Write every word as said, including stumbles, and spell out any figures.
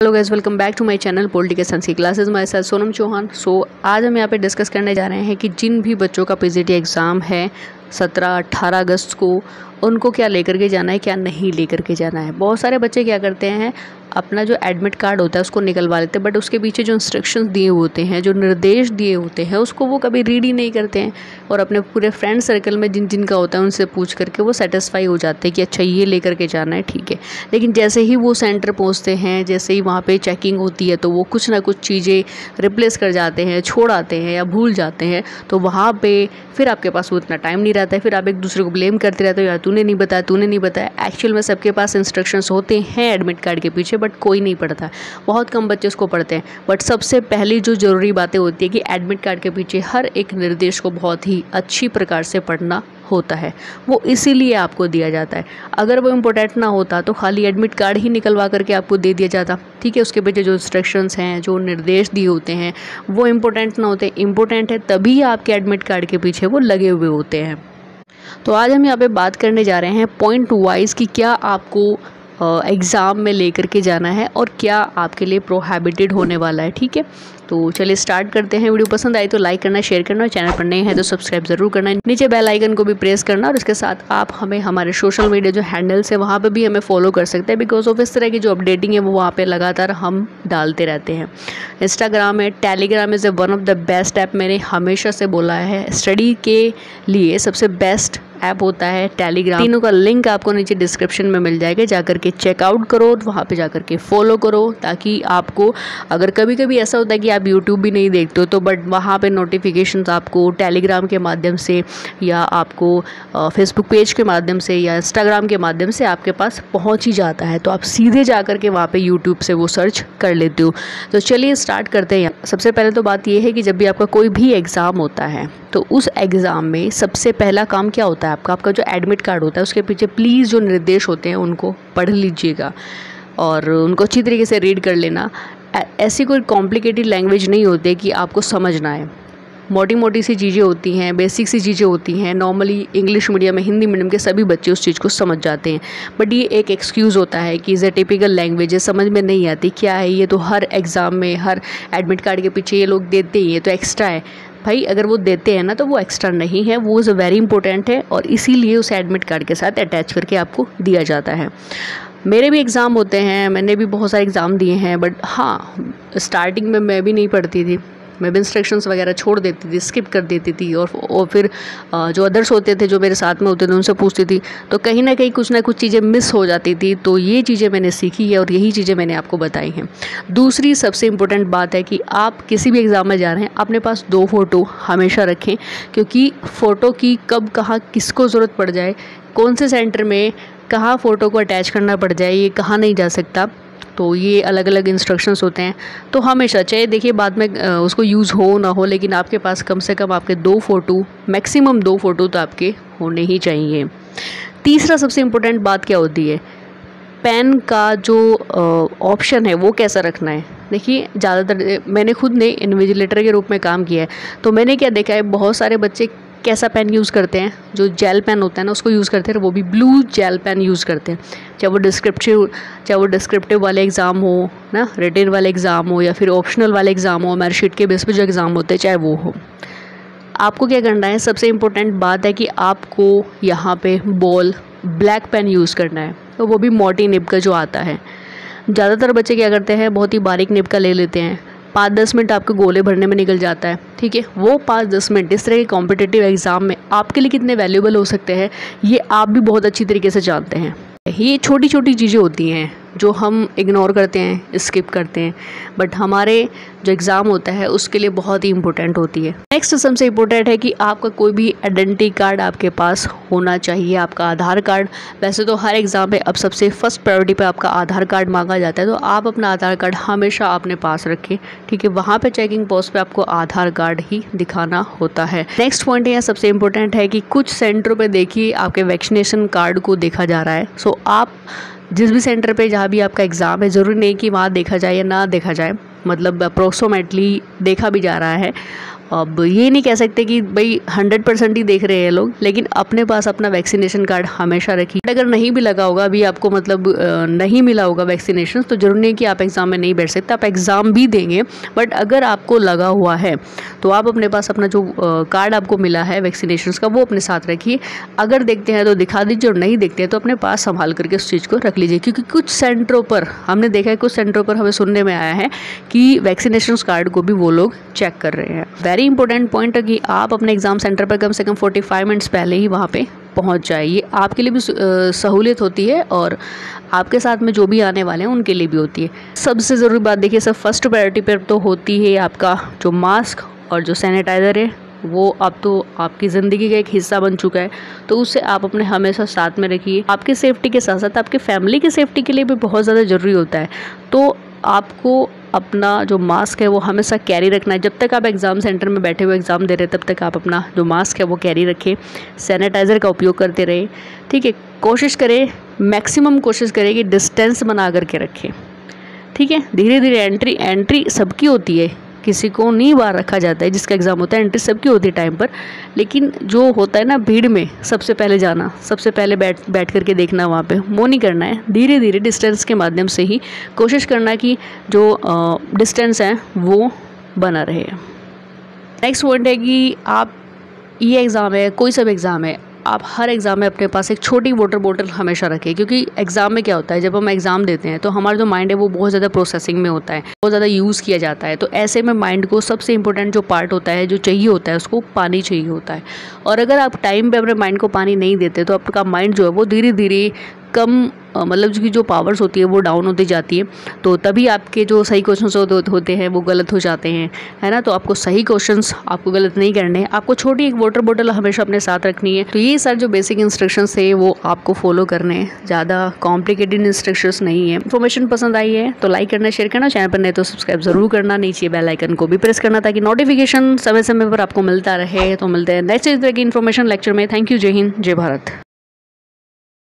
Hello guys, welcome back to my channel political science की classes. मैं sir Sonam Chauhan. So आज हम यहाँ पे डिस्कस करने जा रहे हैं कि जिन भी बच्चों का पीजीटी एग्ज़ाम है सत्रह अट्ठारह अगस्त को, उनको क्या लेकर के जाना है, क्या नहीं लेकर के जाना है। बहुत सारे बच्चे क्या करते हैं, अपना जो एडमिट कार्ड होता है उसको निकलवा लेते हैं, बट उसके पीछे जो इंस्ट्रक्शंस दिए होते हैं, जो निर्देश दिए होते हैं, उसको वो कभी रीड ही नहीं करते हैं। और अपने पूरे फ्रेंड सर्कल में जिन जिन का होता है उनसे पूछ करके वो सेटिस्फाई हो जाते हैं कि अच्छा ये लेकर के जाना है, ठीक है। लेकिन जैसे ही वो सेंटर पहुँचते हैं, जैसे ही वहाँ पर चेकिंग होती है, तो वो कुछ ना कुछ चीज़ें रिप्लेस कर जाते हैं, छोड़ आते हैं या भूल जाते हैं। तो वहाँ पर फिर आपके पास वो इतना टाइम नहीं रहता है, फिर आप एक दूसरे को ब्लेम करते रहते हो, यार तूने नहीं बताया तूने नहीं बताया। एक्चुअल में सबके पास इंस्ट्रक्शंस होते हैं एडमिट कार्ड के पीछे, बट कोई नहीं पढ़ता है, बहुत कम बच्चे उसको पढ़ते हैं। बट सबसे पहली जो ज़रूरी बातें होती है कि एडमिट कार्ड के पीछे हर एक निर्देश को बहुत ही अच्छी प्रकार से पढ़ना होता है, वो इसीलिए आपको दिया जाता है। अगर वो इम्पोर्टेंट ना होता तो खाली एडमिट कार्ड ही निकलवा करके आपको दे दिया जाता, ठीक है। उसके पीछे जो इंस्ट्रक्शंस हैं, जो निर्देश दिए होते हैं, वो इम्पोर्टेंट ना होते। इम्पोर्टेंट है तभी आपके एडमिट कार्ड के पीछे वो लगे हुए होते हैं। तो आज हम यहाँ पे बात करने जा रहे हैं पॉइंट वाइज कि क्या आपको एग्ज़ाम में लेकर के जाना है और क्या आपके लिए प्रोहिबिटेड होने वाला है, ठीक है। तो चलिए स्टार्ट करते हैं। वीडियो पसंद आई तो लाइक करना, शेयर करना, और चैनल पर नए हैं तो सब्सक्राइब जरूर करना, नीचे बेल आइकन को भी प्रेस करना। और इसके साथ आप हमें हमारे सोशल मीडिया जो हैंडल्स है वहाँ पे भी हमें फॉलो कर सकते हैं, बिकॉज ऑफ इस तरह की जो अपडेटिंग है वो वहाँ पे लगातार हम डालते रहते हैं। इंस्टाग्राम है, Telegram is one of the best app, मैंने हमेशा से बोला है स्टडी के लिए सबसे बेस्ट ऐप होता है टेलीग्राम। तीनों का लिंक आपको नीचे डिस्क्रिप्शन में मिल जाएगा, जाकर के चेकआउट करो, वहाँ पे जाकर के फॉलो करो, ताकि आपको अगर कभी कभी ऐसा होता है कि आप यूट्यूब भी नहीं देखते हो तो बट वहाँ पे नोटिफिकेशंस आपको टेलीग्राम के माध्यम से या आपको फेसबुक पेज के माध्यम से या इंस्टाग्राम के माध्यम से आपके पास पहुँच ही जाता है, तो आप सीधे जा कर के वहाँ पर यूट्यूब से वो सर्च कर लेते हो। तो चलिए स्टार्ट करते हैं। सबसे पहले तो बात यह है कि जब भी आपका कोई भी एग्ज़ाम होता है तो उस एग्ज़ाम में सबसे पहला काम क्या होता है आपका, आपका जो एडमिट कार्ड होता है उसके पीछे प्लीज़ जो निर्देश होते हैं उनको पढ़ लीजिएगा और उनको अच्छी तरीके से रीड कर लेना। ऐसी कोई कॉम्प्लिकेटेड लैंग्वेज नहीं होती कि आपको समझना है, मोटी मोटी सी चीज़ें होती हैं, बेसिक सी चीज़ें होती हैं। नॉर्मली इंग्लिश मीडियम में, हिंदी मीडियम के सभी बच्चे उस चीज़ को समझ जाते हैं, बट ये एक एक्सक्यूज़ होता है कि इज़ ए टिपिकल लैंग्वेज है, समझ में नहीं आती क्या है ये, तो हर एग्ज़ाम में हर एडमिट कार्ड के पीछे ये लोग देते ही हैं तो एक्स्ट्रा है। भाई अगर वो देते हैं ना तो वो एक्स्ट्रा नहीं है, वो इज़ वेरी इंपॉर्टेंट है और इसीलिए उसे एडमिट कार्ड के साथ अटैच करके आपको दिया जाता है। मेरे भी एग्ज़ाम होते हैं, मैंने भी बहुत सारे एग्ज़ाम दिए हैं, बट हाँ स्टार्टिंग में मैं भी नहीं पढ़ती थी, मैं भी इंस्ट्रक्शंस वगैरह छोड़ देती थी, स्किप कर देती थी और, और फिर जो अदर्स होते थे जो मेरे साथ में होते थे उनसे पूछती थी, तो कहीं ना कहीं कुछ ना कुछ चीज़ें मिस हो जाती थी। तो ये चीज़ें मैंने सीखी है और यही चीज़ें मैंने आपको बताई हैं। दूसरी सबसे इम्पोर्टेंट बात है कि आप किसी भी एग्ज़ाम में जा रहे हैं अपने पास दो फ़ोटो हमेशा रखें, क्योंकि फ़ोटो की कब कहाँ किसको ज़रूरत पड़ जाए, कौन से सेंटर में कहाँ फ़ोटो को अटैच करना पड़ जाए, ये कहाँ नहीं जा सकता। तो ये अलग अलग इंस्ट्रक्शंस होते हैं। तो हमेशा चाहे देखिए बाद में उसको यूज़ हो ना हो, लेकिन आपके पास कम से कम आपके दो फ़ोटो, मैक्सिमम दो फ़ोटो तो आपके होने ही चाहिए। तीसरा सबसे इम्पोर्टेंट बात क्या होती है, पेन का जो ऑप्शन है वो कैसा रखना है। देखिए ज़्यादातर मैंने खुद ने इन्विजिलेटर के रूप में काम किया है, तो मैंने क्या देखा है, बहुत सारे बच्चे कैसा पेन यूज़ करते हैं, जो जेल पेन होता है ना उसको यूज़ करते हैं, वो भी ब्लू जेल पेन यूज़ करते हैं। चाहे वो डिस्क्रिप्टिव चाहे वो डिस्क्रिप्टिव वाले एग्ज़ाम हो ना, रिटन वाले एग्ज़ाम हो, या फिर ऑप्शनल वाले एग्ज़ाम हो, मेरिट के बेस पे जो एग्ज़ाम होते हैं चाहे वो हो। आपको क्या करना है, सबसे इम्पोर्टेंट बात है कि आपको यहाँ पे बॉल ब्लैक पेन यूज़ करना है, तो वो भी मोटी निब का जो आता है। ज़्यादातर बच्चे क्या करते हैं, बहुत ही बारीक निब का ले लेते हैं, पाँच दस मिनट आपके गोले भरने में निकल जाता है, ठीक है। वो पाँच दस मिनट इस तरह के कॉम्पिटिटिव एग्ज़ाम में आपके लिए कितने वैल्यूएबल हो सकते हैं ये आप भी बहुत अच्छी तरीके से जानते हैं। ये छोटी छोटी चीज़ें होती हैं जो हम इग्नोर करते हैं, स्किप करते हैं, बट हमारे जो एग्ज़ाम होता है उसके लिए बहुत ही इंपॉर्टेंट होती है। नेक्स्ट सबसे इम्पोर्टेंट है कि आपका कोई भी आइडेंटिटी कार्ड आपके पास होना चाहिए, आपका आधार कार्ड। वैसे तो हर एग्ज़ाम में अब सबसे फर्स्ट प्रायोरिटी पे आपका आधार कार्ड मांगा जाता है, तो आप अपना आधार कार्ड हमेशा अपने पास रखें, ठीक है। वहाँ पे चेकिंग पोस्ट पे आपको आधार कार्ड ही दिखाना होता है। नेक्स्ट पॉइंट यह सबसे इम्पोर्टेंट है कि कुछ सेंटरों पे देखिए आपके वैक्सीनेशन कार्ड को देखा जा रहा है। सो आप जिस भी सेंटर पे जहाँ भी आपका एग्ज़ाम है, ज़रूरी नहीं कि वहाँ देखा जाए या ना देखा जाए, मतलब अप्रोक्सीमेटली देखा भी जा रहा है, अब ये नहीं कह सकते कि भाई हंड्रेड परसेंट ही देख रहे हैं लोग, लेकिन अपने पास अपना वैक्सीनेशन कार्ड हमेशा रखिए। अगर नहीं भी लगा होगा, अभी आपको मतलब नहीं मिला होगा वैक्सीनेशन, तो जरूरी नहीं कि आप एग्ज़ाम में नहीं बैठ सकते, आप एग्ज़ाम भी देंगे। बट अगर आपको लगा हुआ है तो आप अपने पास अपना जो कार्ड आपको मिला है वैक्सीनेशन का वो अपने साथ रखिए। अगर देखते हैं तो दिखा दीजिए और नहीं देखते हैं तो अपने पास संभाल करके उस चीज़ को रख लीजिए, क्योंकि कुछ सेंटरों पर हमने देखा है, कुछ सेंटरों पर हमें सुनने में आया है कि वैक्सीनेशन कार्ड को भी वो लोग चेक कर रहे हैं। वेरी इंपॉर्टेंट पॉइंट है कि आप अपने एग्जाम सेंटर पर कम से कम पैंतालीस मिनट्स पहले ही वहाँ पे पहुँच जाए। ये आपके लिए भी सहूलियत होती है और आपके साथ में जो भी आने वाले हैं उनके लिए भी होती है। सबसे ज़रूरी बात देखिए सर, फर्स्ट प्रायोरिटी पर तो होती है आपका जो मास्क और जो सैनिटाइज़र है, वो अब तो आपकी ज़िंदगी का एक हिस्सा बन चुका है, तो उससे आप अपने हमेशा साथ में रखिए। आपकी सेफ्टी के साथ साथ आपके फैमिली की सेफ्टी के लिए भी बहुत ज़्यादा ज़रूरी होता है, तो आपको अपना जो मास्क है वो हमेशा कैरी रखना है। जब तक आप एग्ज़ाम सेंटर में बैठे हुए एग्ज़ाम दे रहे हैं तब तक आप अपना जो मास्क है वो कैरी रखें, सैनिटाइज़र का उपयोग करते रहें, ठीक है। कोशिश करें, मैक्सिमम कोशिश करें कि डिस्टेंस बना करके रखें, ठीक है। धीरे धीरे एंट्री एंट्री सबकी होती है, किसी को नहीं बाहर रखा जाता है, जिसका एग्ज़ाम होता है एंट्री सबकी होती है टाइम पर, लेकिन जो होता है ना भीड़ में सबसे पहले जाना, सबसे पहले बैठ बैठ करके देखना, वहाँ पे वो नहीं करना है। धीरे धीरे डिस्टेंस के माध्यम से ही कोशिश करना कि जो डिस्टेंस है वो बना रहे। नेक्स्ट पॉइंट है कि आप ये एग्ज़ाम है, कोई सा भी एग्ज़ाम है, आप हर एग्ज़ाम में अपने पास एक छोटी वाटर बोतल हमेशा रखें, क्योंकि एग्ज़ाम में क्या होता है, जब हम एग्ज़ाम देते हैं तो हमारा जो माइंड है वो बहुत ज़्यादा प्रोसेसिंग में होता है, बहुत ज़्यादा यूज़ किया जाता है। तो ऐसे में माइंड को सबसे इंपॉर्टेंट जो पार्ट होता है, जो चाहिए होता है, उसको पानी चाहिए होता है। और अगर आप टाइम पे अपने माइंड को पानी नहीं देते तो आपका माइंड जो है वो धीरे धीरे कम मतलब की जो पावर्स होती है वो डाउन होती जाती है, तो तभी आपके जो सही क्वेश्चंस होते हैं वो गलत हो जाते हैं, है ना। तो आपको सही क्वेश्चंस आपको गलत नहीं करने हैं, आपको छोटी एक वाटर बोतल हमेशा अपने साथ रखनी है। तो ये सर जो बेसिक इंस्ट्रक्शंस थे वो आपको फॉलो करने हैं, ज़्यादा कॉम्प्लिकेटेड इंस्ट्रक्शंस नहीं है। इन्फॉर्मेशन पसंद आई है तो लाइक करना, शेयर करना, चैनल पर नहीं तो सब्सक्राइब जरूर करना, नीचे बेल आइकन को भी प्रेस करना ताकि नोटिफिकेशन समय समय पर आपको मिलता रहे। तो मिलते हैं नेक्स्ट इस तरह की इन्फॉर्मेशन लेक्चर में। थैंक यू, जय हिंद, जय भारत।